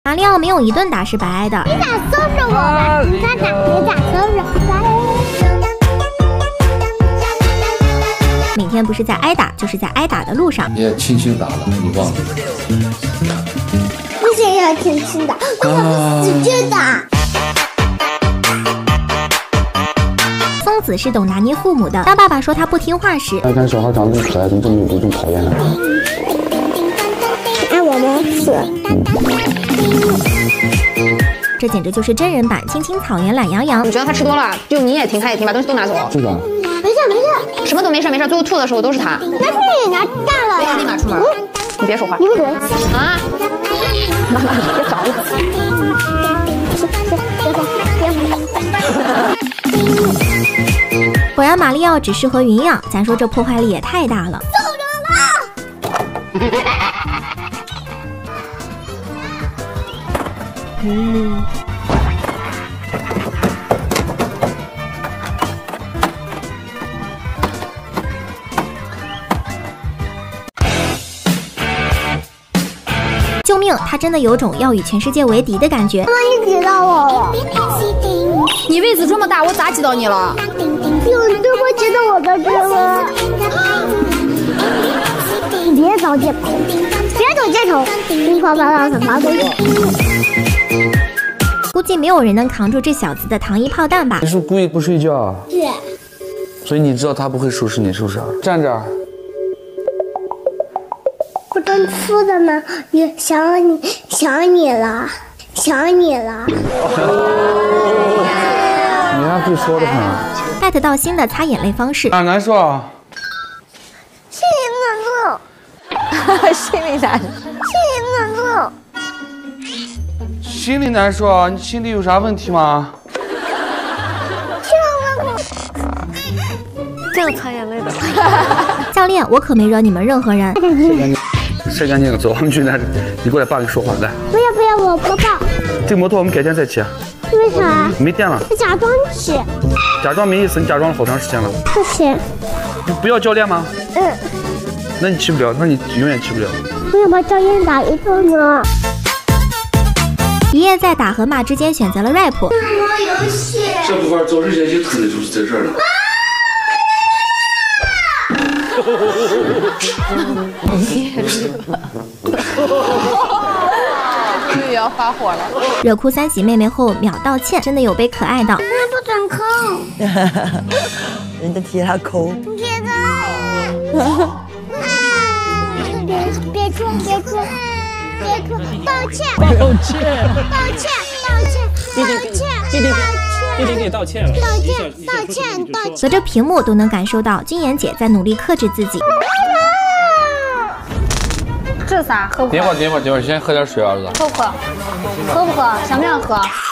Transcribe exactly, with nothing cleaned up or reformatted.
马里奥没有一顿打是白挨的。 你咋收拾我了？你看看，你咋收拾？ 每天不是在挨打，就是在挨打的路上。 你也轻轻打了，你忘了？ 不想要轻轻的，我想使劲打。 松子是懂拿捏父母的。当爸爸说他不听话时， 看看小孩长得这么可爱，怎么这么这么讨厌呢？ 爱我们死。 这简直就是真人版青青草原懒羊羊。 你觉得他吃多了，就你也停，他也停，把东西都拿走。 是吧？ 没事没事， 什么都没事没事，最后吐的时候都是他。 那是你拿干了呀！ 立马出门，你别说话。 你不准啊！妈妈，你别找我。 果然马里奥只适合云养，咱说这破坏力也太大了。 揍人了！ 嗯。救命！他真的有种要与全世界为敌的感觉。 妈，你挤到我了！ 你位子这么大，我咋挤到你了？ 有对不起到我的这个。你别找借口，别找借口，疯狂发到什么东西？ 估计没有人能扛住这小子的糖衣炮弹吧？ 你是不是故意不睡觉啊？ 是。 所以你知道他不会收拾你是不是？站着。 我正吃着呢，也想你，想你了，想你了。 你还会说的很。 get到新的擦眼泪方式。 哪难受啊？ 心里难受。 心里难， 心里难受。 心里难受啊？你心里有啥问题吗？ 这样擦眼泪的。 教练，我可没惹你们任何人。 晒干净了，走，我们去那，你过来，爸跟你说话，来。 不要不要，我不抱。 这个摩托我们改天再骑。 为啥？ 没电了。 我假装骑。 假装没意思，你假装了好长时间了。 不行。 你不要教练吗？ 嗯。 那你骑不了，那你永远骑不了。 我想把教练打一顿呢。 爷爷在打和骂之间选择了 rap。 玩游戏。 这不玩早之前就坑的就是在这儿了。 终于要发火了。 惹哭三喜妹妹后秒道歉，真的有被可爱到。 那不准抠。 人家替他抠。 别的。别别说别说别说，道歉抱歉道歉道歉弟弟道歉弟弟弟弟给你道歉了， 道歉道歉道歉。 隔着屏幕都能感受到君妍姐在努力克制自己。 这啥？喝不喝？ 等会儿，等会儿，等会儿，先喝点水，儿子。 喝不喝？喝不喝？想不想喝？